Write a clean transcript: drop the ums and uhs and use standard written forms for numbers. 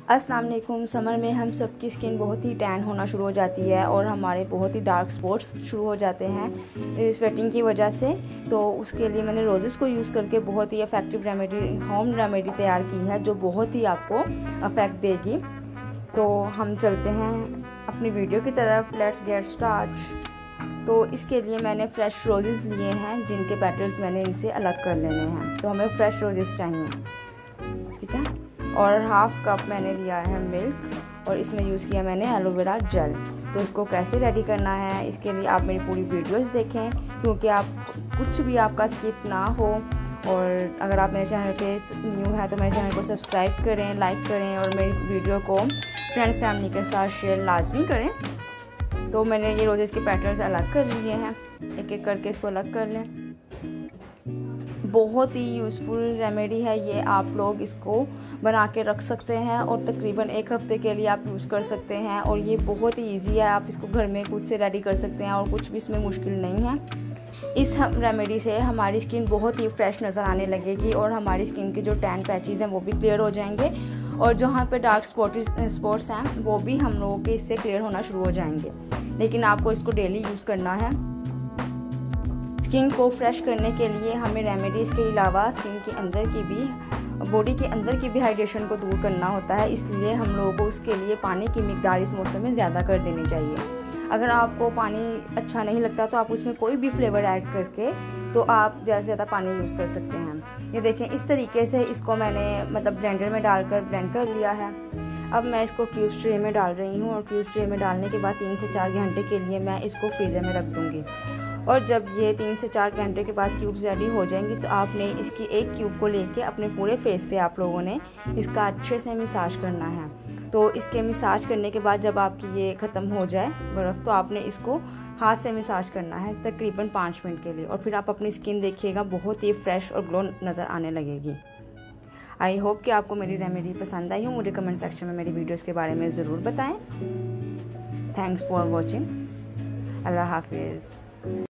अस्सलाम वालेकुम। समर में हम सबकी स्किन बहुत ही टैन होना शुरू हो जाती है और हमारे बहुत ही डार्क स्पॉट्स शुरू हो जाते हैं स्वेटिंग की वजह से। तो उसके लिए मैंने रोजेस को यूज़ करके बहुत ही इफ़ेक्टिव रेमेडी, होम रेमेडी तैयार की है जो बहुत ही आपको इफेक्ट देगी। तो हम चलते हैं अपनी वीडियो की तरफ। Let's get start. तो इसके लिए मैंने फ़्रेश रोजेस लिए हैं जिनके पेटल्स मैंने इनसे अलग कर लेने हैं। तो हमें फ़्रेश रोजेस चाहिए, ठीक है। और हाफ कप मैंने लिया है मिल्क और इसमें यूज़ किया मैंने एलोवेरा जेल। तो इसको कैसे रेडी करना है इसके लिए आप मेरी पूरी वीडियोस देखें, क्योंकि आप कुछ भी आपका स्किप ना हो। और अगर आप मेरे चैनल पे न्यू है तो मेरे चैनल को सब्सक्राइब करें, लाइक करें और मेरी वीडियो को फ्रेंड्स फैमिली के साथ शेयर लाजमी करें। तो मैंने ये रोजेस के पेटल्स अलग कर लिए हैं, एक एक करके इसको अलग कर लें। बहुत ही यूज़फुल रेमेडी है ये, आप लोग इसको बना के रख सकते हैं और तकरीबन एक हफ्ते के लिए आप यूज़ कर सकते हैं। और ये बहुत ही इजी है, आप इसको घर में खुद से रेडी कर सकते हैं और कुछ भी इसमें मुश्किल नहीं है। इस रेमेडी से हमारी स्किन बहुत ही फ्रेश नज़र आने लगेगी और हमारी स्किन के जो टैन पैचेस हैं वो भी क्लियर हो जाएंगे और जहाँ पे डार्क स्पॉट्स हैं वो भी हम लोगों के इससे क्लियर होना शुरू हो जाएंगे। लेकिन आपको इसको डेली यूज़ करना है। स्किन को फ्रेश करने के लिए हमें रेमेडीज़ के अलावा स्किन के अंदर की भी, बॉडी के अंदर की भी हाइड्रेशन को दूर करना होता है। इसलिए हम लोगों को उसके लिए पानी की मिकदार इस मौसम में ज़्यादा कर देनी चाहिए। अगर आपको पानी अच्छा नहीं लगता तो आप उसमें कोई भी फ्लेवर ऐड करके तो आप ज़्यादा से ज़्यादा पानी यूज़ कर सकते हैं। ये देखें, इस तरीके से इसको मैंने ब्लेंडर में डालकर ब्लेंड कर लिया है। अब मैं इसको क्यूब ट्रे में डाल रही हूँ और क्यूब ट्रे में डालने के बाद 3 से 4 घंटे के लिए मैं इसको फ्रीज़र में रख दूँगी। और जब ये 3 से 4 घंटे के बाद क्यूब्स रेडी हो जाएंगी तो आपने इसकी एक क्यूब को लेके अपने पूरे फेस पे आप लोगों ने इसका अच्छे से मसाज करना है। तो इसके मसाज करने के बाद जब आपकी ये ख़त्म हो जाए बर्फ़, तो आपने इसको हाथ से मसाज करना है तकरीबन 5 मिनट के लिए। और फिर आप अपनी स्किन देखिएगा, बहुत ही फ्रेश और ग्लो नज़र आने लगेगी। आई होप कि आपको मेरी रेमेडी पसंद आई हो। मुझे कमेंट सेक्शन में मेरी वीडियोज़ के बारे में ज़रूर बताएँ। Thanks for watching. अल्लाह हाफिज़।